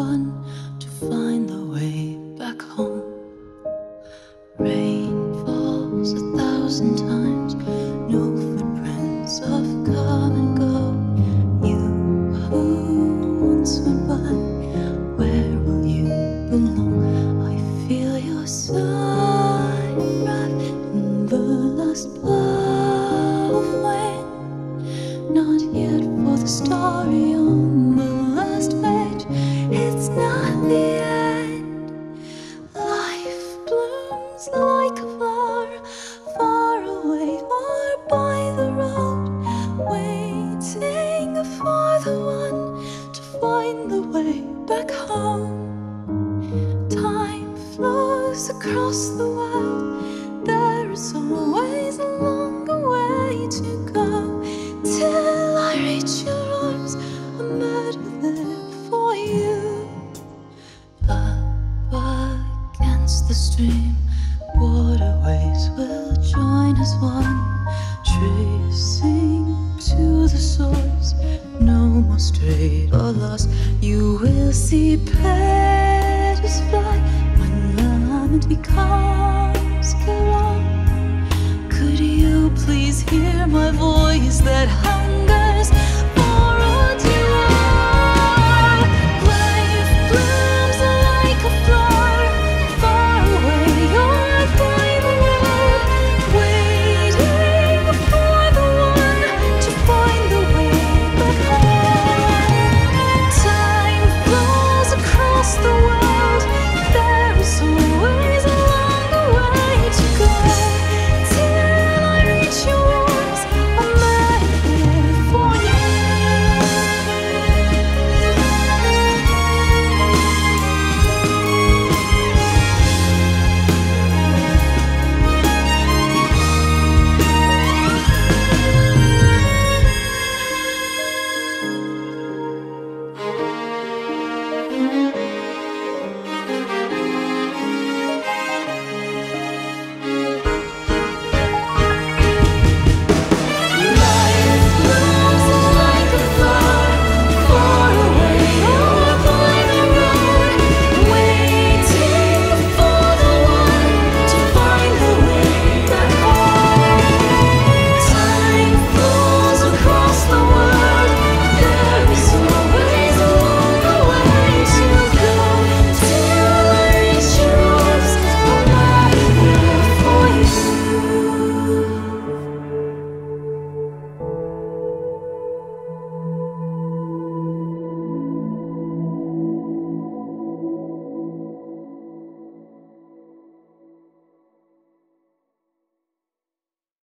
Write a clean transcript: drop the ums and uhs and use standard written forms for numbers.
one to find the way back home. Rain falls 1,000 times, no footprints of come and go. You who once went by, where will you belong? I feel your sigh wrapped in the last blow of wind. Not yet for the story on the last page. It's not the end. Life blooms like a flower, far away or by the road, waiting for the one to find the way back home. Time flows across the world, there is always a longer way to go, till I reach your arms, I'm better there for you. Up against the stream, waterways will join as one. Trees sing to the source, no more strayed or lost. You will see petals fly when lament becomes carol. Could you please hear my voice that hungers